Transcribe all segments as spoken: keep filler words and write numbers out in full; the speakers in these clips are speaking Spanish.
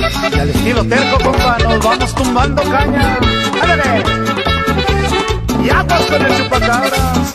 Y al estilo terco, compa, nos vamos tumbando caña. ¡Ándale! Y aguas con el chupacabras.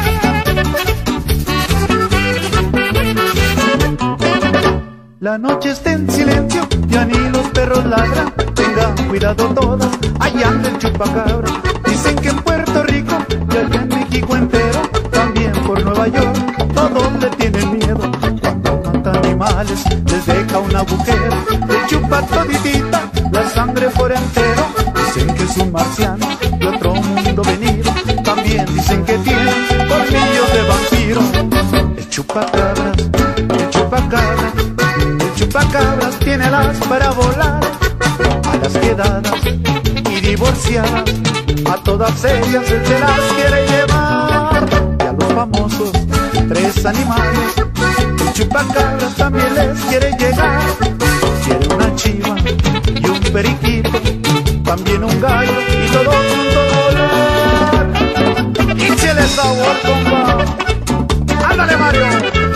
La noche está en silencio, ya ni los perros ladran. Tengan cuidado todas, allá anda el chupacabra. Dicen que en Puerto Rico y allá en México entero, también por Nueva York, todos le tienen miedo. Cuando mata animales, les deja un agujero. Le chupa toditita la sangre por entero. Dicen que es un marciano de otro mundo venido. También dicen que tiene colmillos de vampiro. El chupacabras, el chupacabras, el chupacabras tiene alas para volar. A las quedadas y divorciadas, a todas ellas él se las quiere llevar. Y a los famosos tres animales, el chupacabras también les quiere llegar. Quiere una chiva y un periquito, también un gallo y todo junto volar. Y si le sabor, compa, ándale Mario,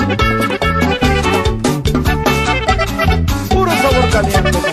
puro sabor caliente, compa.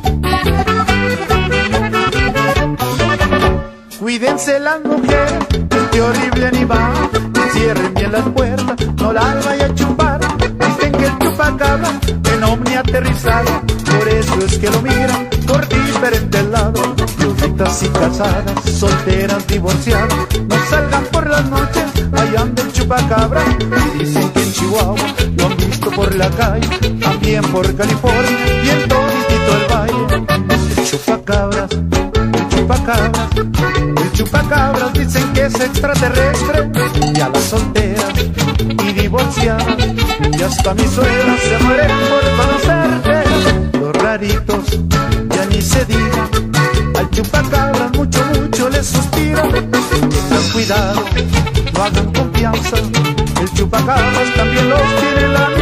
Cuídense las mujeres de este horrible animal, cierren bien las puertas, no las vaya a chupar. Dicen que el chupacabra en ovni aterrizado, por eso es que lo miran por diferentes lados. Viuditas y casadas, solteras, divorciadas, no salgan por las noches, allá anda el chupacabra. Y dicen que en Chihuahua lo han visto por la calle, también por California y en toditito el valle. El chupacabras, el chupacabras, el chupacabras dicen que es extraterrestre. Y a las solteras y divorciadas, y hasta mis suegras se mueren por conocerte. Los raritos ya ni se diga, al chupacabras mucho, mucho les suspira. Tengan cuidado, no hagan confianza, el chupacabras también los tiene la